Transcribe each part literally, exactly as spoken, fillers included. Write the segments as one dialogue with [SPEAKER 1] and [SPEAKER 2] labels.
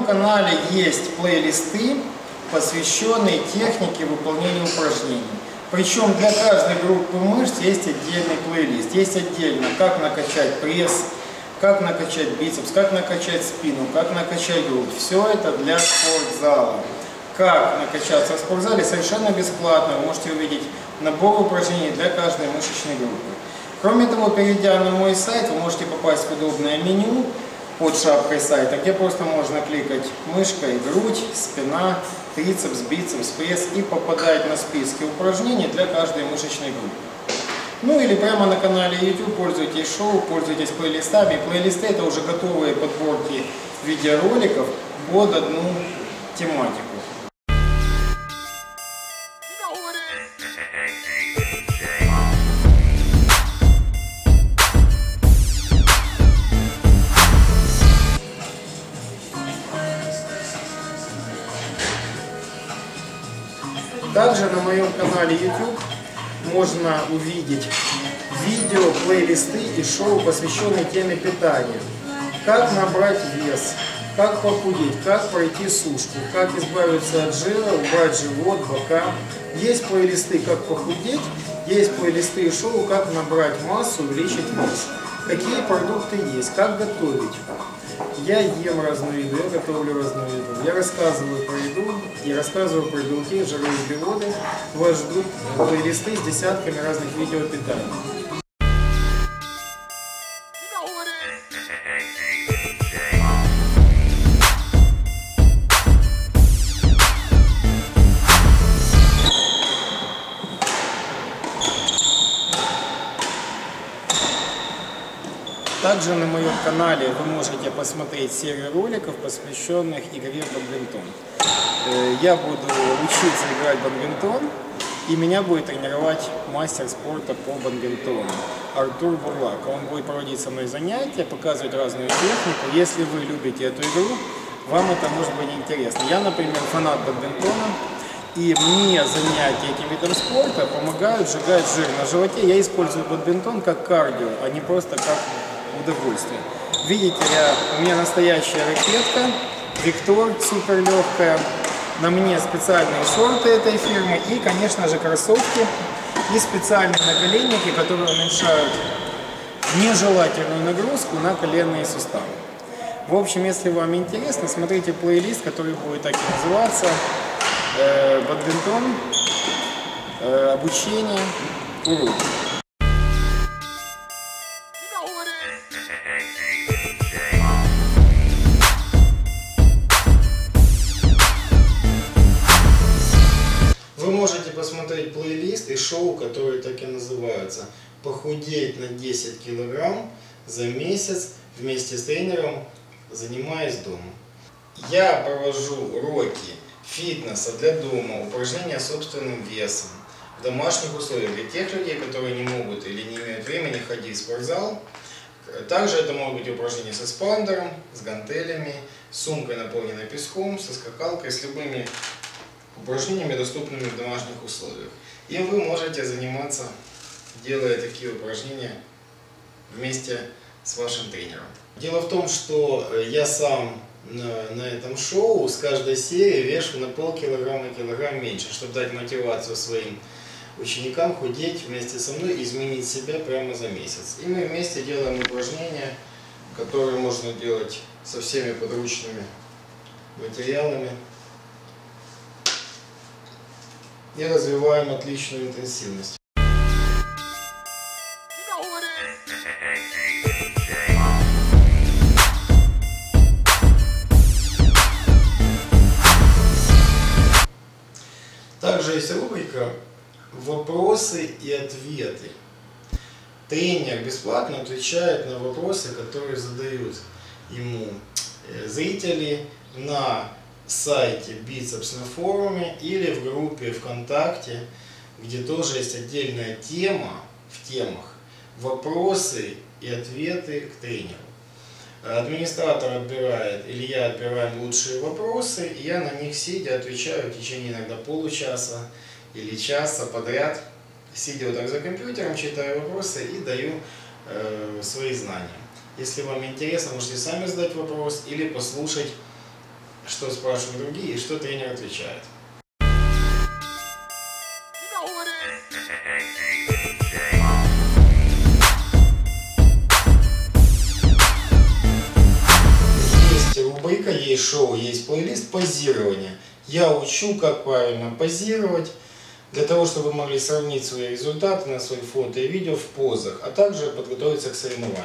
[SPEAKER 1] канале есть плейлисты, посвященные технике выполнения упражнений. Причем для каждой группы мышц есть отдельный плейлист. Есть отдельно, как накачать пресс, как накачать бицепс, как накачать спину, как накачать грудь. Все это для спортзала. Как накачаться в спортзале совершенно бесплатно. Вы можете увидеть набор упражнений для каждой мышечной группы. Кроме того, перейдя на мой сайт, вы можете попасть в удобное меню под шапкой сайта, где просто можно кликать мышкой грудь, спина, трицепс, бицепс, пресс и попадать на списки упражнений для каждой мышечной группы. Ну или прямо на канале YouTube пользуйтесь шоу, пользуйтесь плейлистами. Плейлисты — это уже готовые подборки видеороликов под одну тематику. Также на моем канале YouTube можно увидеть видео, плейлисты и шоу, посвященные теме питания. Как набрать вес, как похудеть, как пройти сушку, как избавиться от жира, убрать живот, бока. Есть плейлисты «Как похудеть», есть плейлисты и шоу «Как набрать массу, увеличить вес». Какие продукты есть, как готовить. Я ем разную еду, я готовлю разную еду. Я рассказываю про еду и рассказываю про белки, жиры и углеводы. Вас ждут плейлисты с десятками разных видео питания. Также на моем канале вы можете посмотреть серию роликов, посвященных игре в бадминтон. Я буду учиться играть в бадминтон, и меня будет тренировать мастер спорта по бадминтону Артур Бурлак. Он будет проводить со мной занятия, показывать разную технику. Если вы любите эту игру, вам это может быть интересно. Я, например, фанат бадминтона, и мне занятия этим видом спорта помогают сжигать жир на животе. Я использую бадминтон как кардио, а не просто как удовольствие. Видите, я, у меня настоящая ракетка, Виктор, супер легкая. На мне специальные шорты этой фирмы и, конечно же, кроссовки и специальные наколенники, которые уменьшают нежелательную нагрузку на коленные суставы. В общем, если вам интересно, смотрите плейлист, который будет так и называться э, «Бадминтон, э, обучение, уроки». Вы можете посмотреть плейлист и шоу, которые так и называются «Похудеть на десять килограмм за месяц вместе с тренером, занимаясь дома». Я провожу уроки фитнеса для дома, упражнения собственным весом, в домашних условиях для тех людей, которые не могут или не имеют времени ходить в спортзал. Также это могут быть упражнения с эспандером, с гантелями, с сумкой, наполненной песком, со скакалкой, с любыми упражнениями, доступными в домашних условиях. И вы можете заниматься, делая такие упражнения вместе с вашим тренером. Дело в том, что я сам на, на этом шоу с каждой серии вешу на полкилограмма и килограмм меньше, чтобы дать мотивацию своим ученикам худеть вместе со мной и изменить себя прямо за месяц. И мы вместе делаем упражнения, которые можно делать со всеми подручными материалами. И развиваем отличную интенсивность. Также есть рубрика «Вопросы и ответы». Тренер бесплатно отвечает на вопросы, которые задают ему зрители на сайте Бицепс на форуме или в группе ВКонтакте, где тоже есть отдельная тема в темах «Вопросы и ответы к тренеру». Администратор отбирает, или я отбираю лучшие вопросы, и я на них сидя отвечаю в течение иногда получаса или часа подряд, сидя вот так за компьютером, читаю вопросы и даю э, свои знания. Если вам интересно, можете сами задать вопрос или послушать, что спрашивают другие и что тренер отвечает. Есть рубрика, есть шоу, есть плейлист позирования. Я учу, как правильно позировать, для того, чтобы вы могли сравнить свои результаты на свои фото и видео в позах, а также подготовиться к соревнованиям.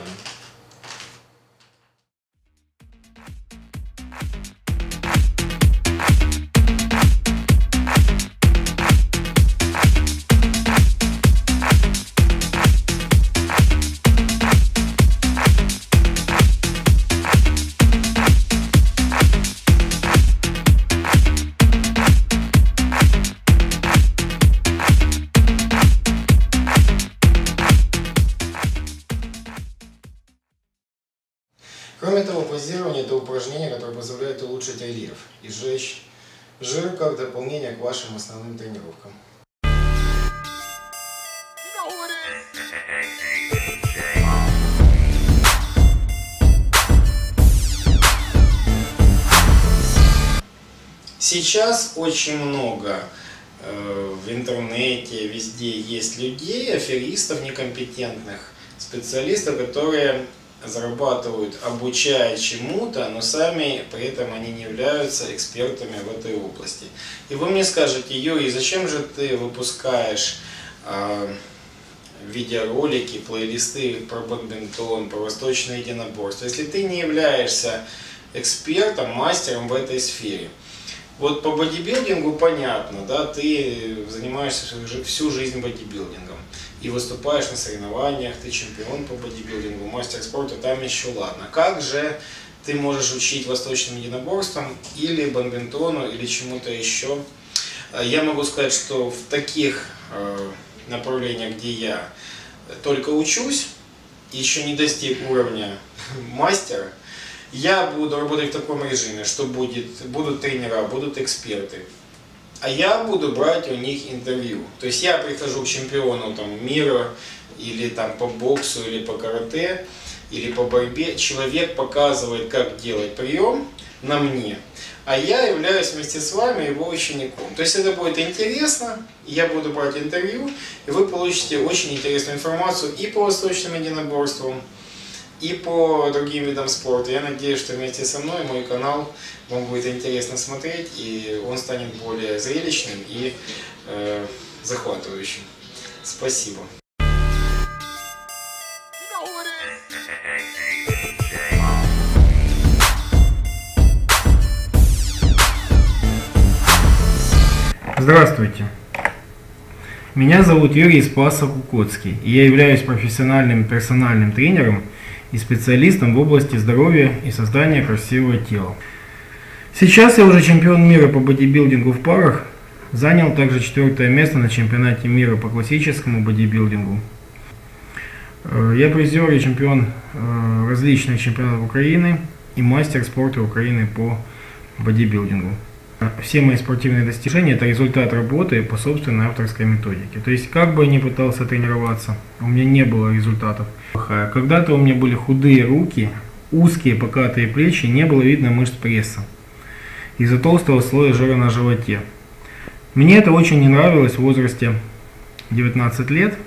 [SPEAKER 1] Кроме того, позирование – это упражнение, которое позволяет улучшить рельеф и сжечь жир как дополнение к вашим основным тренировкам. Сейчас очень много э, в интернете, везде есть людей, аферистов, некомпетентных специалистов, которые зарабатывают, обучая чему-то, но сами при этом они не являются экспертами в этой области. И вы мне скажете: Юрий, зачем же ты выпускаешь э, видеоролики, плейлисты про бадминтон, про восточное единоборство, если ты не являешься экспертом, мастером в этой сфере? Вот по бодибилдингу понятно, да, ты занимаешься всю жизнь бодибилдингом и выступаешь на соревнованиях, ты чемпион по бодибилдингу, мастер спорта, там еще ладно. Как же ты можешь учить восточным единоборствам или бадминтону или чему-то еще? Я могу сказать, что в таких э, направлениях, где я только учусь, еще не достиг уровня мастера, я буду работать в таком режиме, что будет, будут тренера, будут эксперты, а я буду брать у них интервью. То есть я прихожу к чемпиону там, мира, или там, по боксу, или по карате, или по борьбе. Человек показывает, как делать прием на мне, а я являюсь вместе с вами его учеником. То есть это будет интересно, я буду брать интервью, и вы получите очень интересную информацию и по восточным единоборствам, и по другим видам спорта. Я надеюсь, что вместе со мной мой канал вам будет интересно смотреть, и он станет более зрелищным и э, захватывающим. Спасибо.
[SPEAKER 2] Здравствуйте. Меня зовут Юрий Спасов-Кукоцкий, и я являюсь профессиональным персональным тренером и специалистом в области здоровья и создания красивого тела. Сейчас я уже чемпион мира по бодибилдингу в парах, занял также четвертое место на чемпионате мира по классическому бодибилдингу. Я призер и чемпион различных чемпионатов Украины и мастер спорта Украины по бодибилдингу. Все мои спортивные достижения – это результат работы по собственной авторской методике. То есть, как бы я ни пытался тренироваться, у меня не было результатов. Когда-то у меня были худые руки, узкие покатые плечи, не было видно мышц пресса из-за толстого слоя жира на животе. Мне это очень не нравилось в возрасте девятнадцати лет.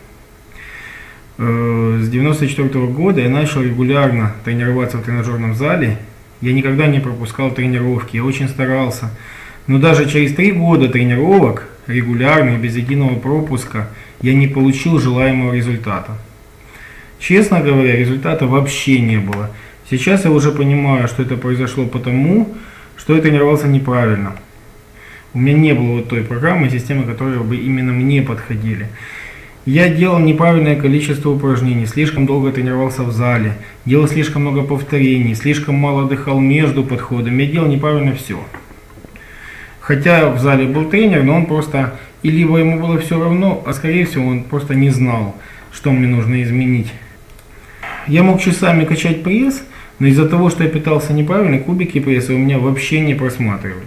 [SPEAKER 2] С девяносто четвёртого года я начал регулярно тренироваться в тренажерном зале. Я никогда не пропускал тренировки, я очень старался. Но даже через три года тренировок, регулярных, без единого пропуска, я не получил желаемого результата. Честно говоря, результата вообще не было. Сейчас я уже понимаю, что это произошло потому, что я тренировался неправильно. У меня не было вот той программы, системы, которые бы именно мне подходили. Я делал неправильное количество упражнений, слишком долго тренировался в зале, делал слишком много повторений, слишком мало отдыхал между подходами, я делал неправильно все. Хотя в зале был тренер, но он просто, и либо ему было все равно, а скорее всего он просто не знал, что мне нужно изменить. Я мог часами качать пресс, но из-за того, что я питался неправильно, кубики пресса у меня вообще не просматривались.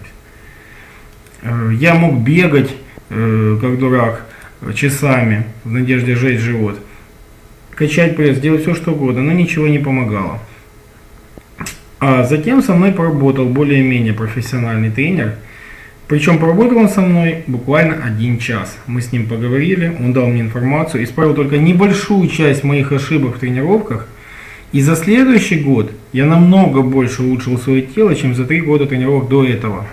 [SPEAKER 2] Я мог бегать, как дурак, часами в надежде сжечь живот, качать пресс, делать все что угодно, но ничего не помогало. А затем со мной поработал более-менее профессиональный тренер. Причем поработал он со мной буквально один час. Мы с ним поговорили, он дал мне информацию, исправил только небольшую часть моих ошибок в тренировках. И за следующий год я намного больше улучшил свое тело, чем за три года тренировок до этого.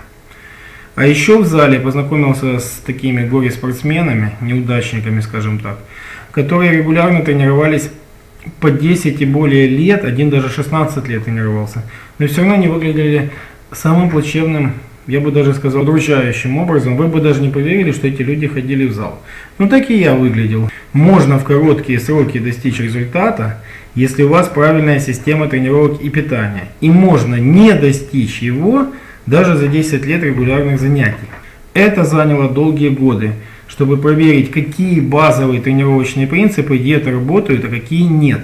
[SPEAKER 2] А еще в зале познакомился с такими горе-спортсменами, неудачниками, скажем так, которые регулярно тренировались по десять и более лет, один даже шестнадцать лет тренировался, но все равно не выглядели самым плачевным, я бы даже сказал, удручающим образом. Вы бы даже не поверили, что эти люди ходили в зал. Ну так и я выглядел. Можно в короткие сроки достичь результата, если у вас правильная система тренировок и питания. И можно не достичь его даже за десять лет регулярных занятий. Это заняло долгие годы, чтобы проверить, какие базовые тренировочные принципы диеты работают, а какие нет.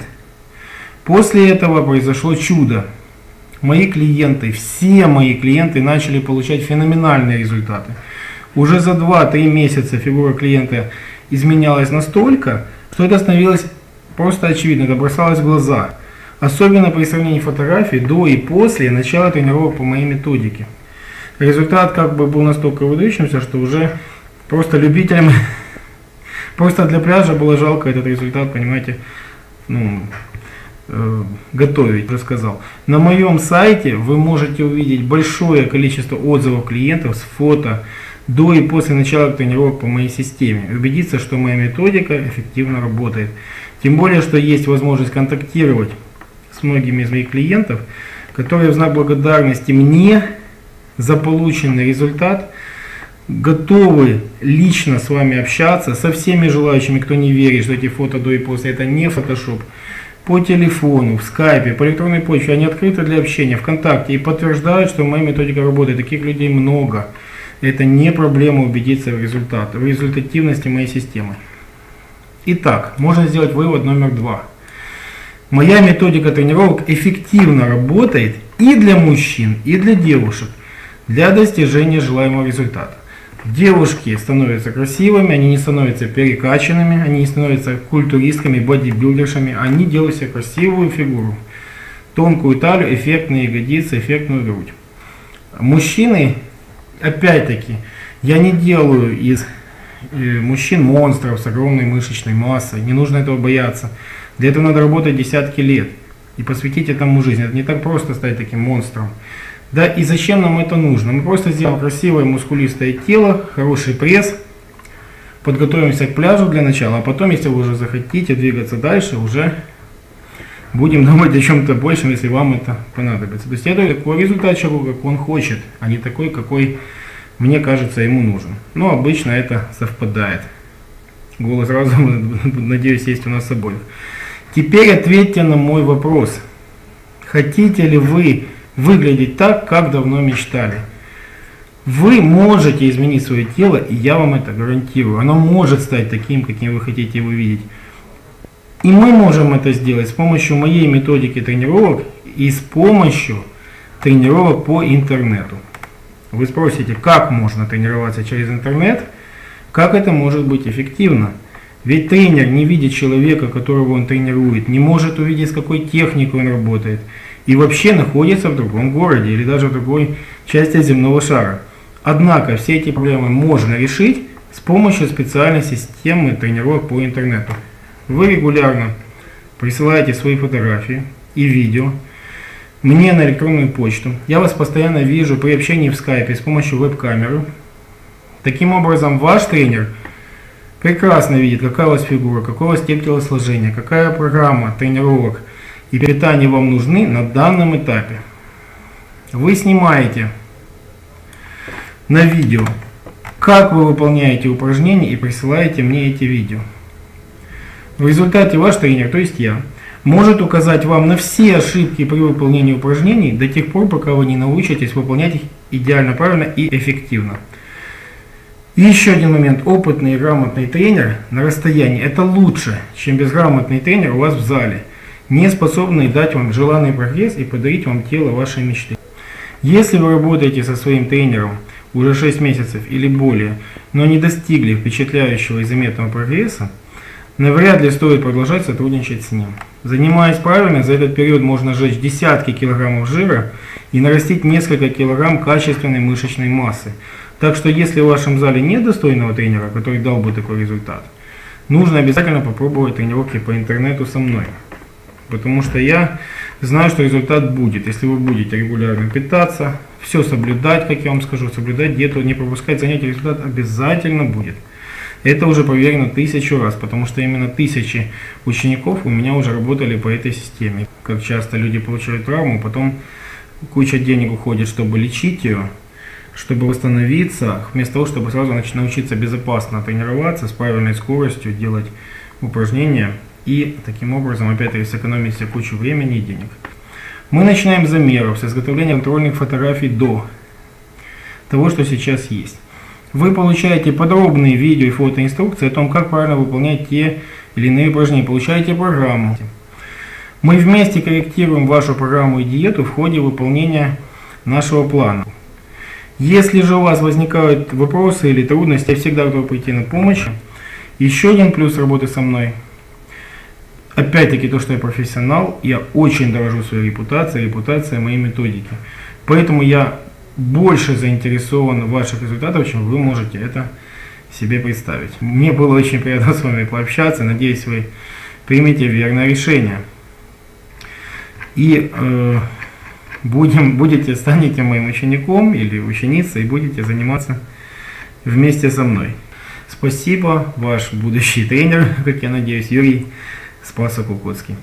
[SPEAKER 2] После этого произошло чудо. Мои клиенты, все мои клиенты начали получать феноменальные результаты. Уже за два-три месяца фигура клиента изменялась настолько, что это становилось просто очевидно, это бросалось в глаза. Особенно при сравнении фотографий до и после начала тренировок по моей методике. Результат как бы был настолько выдающимся, что уже просто любителям, просто для пляжа было жалко этот результат, понимаете, ну, э, готовить, уже сказал. На моем сайте вы можете увидеть большое количество отзывов клиентов с фото до и после начала тренировок по моей системе. Убедиться, что моя методика эффективно работает. Тем более, что есть возможность контактировать с многими из моих клиентов, которые в знак благодарности мне за полученный результат готовы лично с вами общаться, со всеми желающими, кто не верит, что эти фото до и после это не фотошоп, по телефону, в скайпе, по электронной почте, они открыты для общения, ВКонтакте и подтверждают, что моя методика работает. Таких людей много. Это не проблема убедиться в результате, в результативности моей системы. Итак, можно сделать вывод номер два. Моя методика тренировок эффективно работает и для мужчин, и для девушек для достижения желаемого результата. Девушки становятся красивыми, они не становятся перекачанными, они не становятся культуристками, бодибилдершами, они делают себе красивую фигуру, тонкую талию, эффектные ягодицы, эффектную грудь. Мужчины, опять-таки, я не делаю из мужчин монстров с огромной мышечной массой, не нужно этого бояться. Для этого надо работать десятки лет и посвятить этому жизнь. Это не так просто стать таким монстром. Да и зачем нам это нужно? Мы просто сделаем красивое мускулистое тело, хороший пресс, подготовимся к пляжу для начала, а потом, если вы уже захотите двигаться дальше, уже будем думать о чем-то большем, если вам это понадобится. То есть это такой результат человека, как он хочет, а не такой, какой, мне кажется, ему нужен. Но обычно это совпадает. Голос разума, надеюсь, есть у нас с обоих. Теперь ответьте на мой вопрос. Хотите ли вы выглядеть так, как давно мечтали? Вы можете изменить свое тело, и я вам это гарантирую. Оно может стать таким, каким вы хотите его видеть. И мы можем это сделать с помощью моей методики тренировок и с помощью тренировок по интернету. Вы спросите, как можно тренироваться через интернет? Как это может быть эффективно? Ведь тренер не видит человека, которого он тренирует, не может увидеть, с какой техникой он работает. И вообще находится в другом городе или даже в другой части земного шара. Однако все эти проблемы можно решить с помощью специальной системы тренировок по интернету. Вы регулярно присылаете свои фотографии и видео мне на электронную почту. Я вас постоянно вижу при общении в скайпе с помощью веб-камеры. Таким образом, ваш тренер прекрасно видит, какая у вас фигура, какое у вас тип телосложения, какая программа тренировок и питания вам нужны на данном этапе. Вы снимаете на видео, как вы выполняете упражнения, и присылаете мне эти видео. В результате ваш тренер, то есть я, может указать вам на все ошибки при выполнении упражнений до тех пор, пока вы не научитесь выполнять их идеально правильно и эффективно. И еще один момент. Опытный и грамотный тренер на расстоянии – это лучше, чем безграмотный тренер у вас в зале, не способный дать вам желанный прогресс и подарить вам тело вашей мечты. Если вы работаете со своим тренером уже шесть месяцев или более, но не достигли впечатляющего и заметного прогресса, навряд ли стоит продолжать сотрудничать с ним. Занимаясь правильно, за этот период можно сжечь десятки килограммов жира и нарастить несколько килограмм качественной мышечной массы. Так что если в вашем зале нет достойного тренера, который дал бы такой результат, нужно обязательно попробовать тренировки по интернету со мной. Потому что я знаю, что результат будет, если вы будете регулярно питаться, все соблюдать, как я вам скажу, соблюдать диету, не пропускать занятия, результат обязательно будет. Это уже проверено тысячу раз, потому что именно тысячи учеников у меня уже работали по этой системе. Как часто люди получают травму, потом куча денег уходит, чтобы лечить ее, чтобы восстановиться, вместо того, чтобы сразу научиться безопасно тренироваться, с правильной скоростью, делать упражнения и таким образом опять-таки сэкономить себе кучу времени и денег. Мы начинаем с замеров, с изготовления контрольных фотографий до того, что сейчас есть. Вы получаете подробные видео и фотоинструкции о том, как правильно выполнять те или иные упражнения, получаете программу. Мы вместе корректируем вашу программу и диету в ходе выполнения нашего плана. Если же у вас возникают вопросы или трудности, я всегда готов прийти на помощь. Еще один плюс работы со мной. Опять-таки то, что я профессионал, я очень дорожу своей репутацией, репутацией моей методики. Поэтому я больше заинтересован в ваших результатах, чем вы можете это себе представить. Мне было очень приятно с вами пообщаться. Надеюсь, вы примете верное решение. И э, будем, будете, станете моим учеником или ученицей и будете заниматься вместе со мной. Спасибо, ваш будущий тренер, как я надеюсь, Юрий Спасо-Кукоцкий.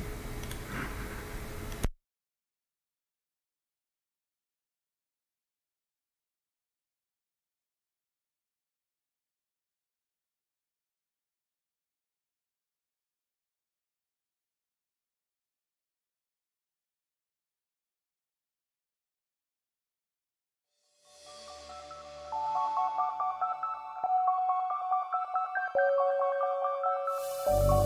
[SPEAKER 3] Thank you.